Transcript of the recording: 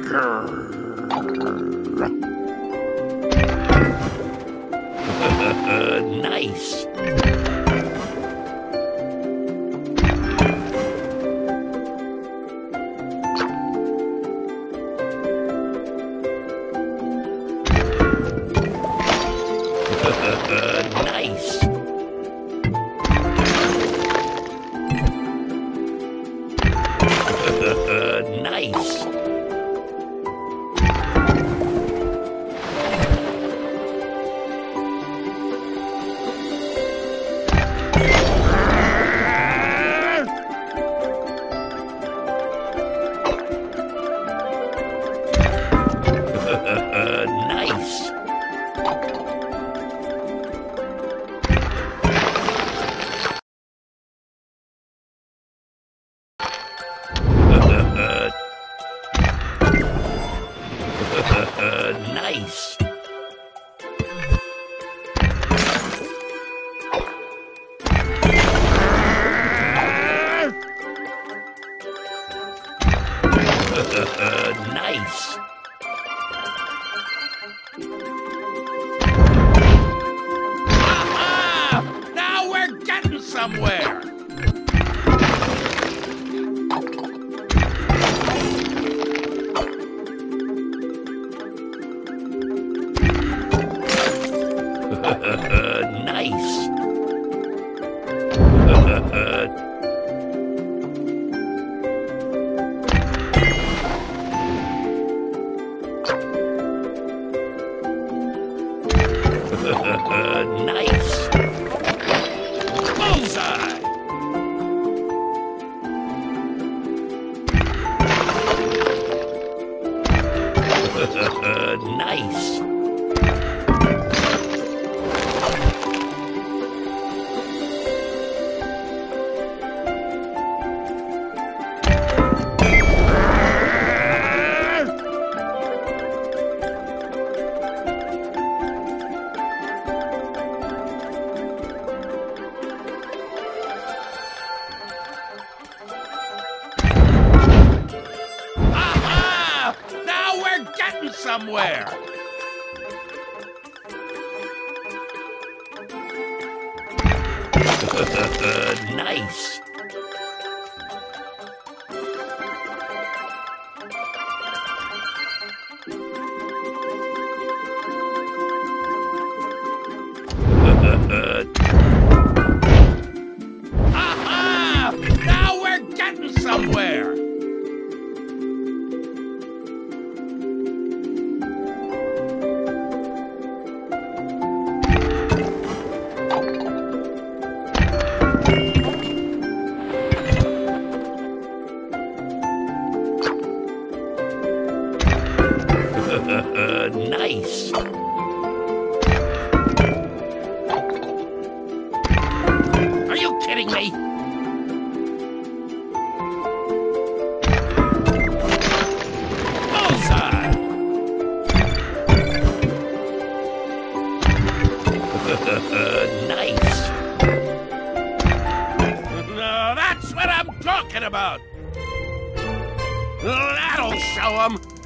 Nice. Nice. Nice. Nice. Nice. Nice. Aha! Now we're getting somewhere! Nice. Nice. Bullseye! Nice. Aha! Now we're getting somewhere! Nice. Aha! Now we're getting somewhere! Nice. Are you kidding me? Bullseye! Nice. That's what I'm talking about! That'll show 'em!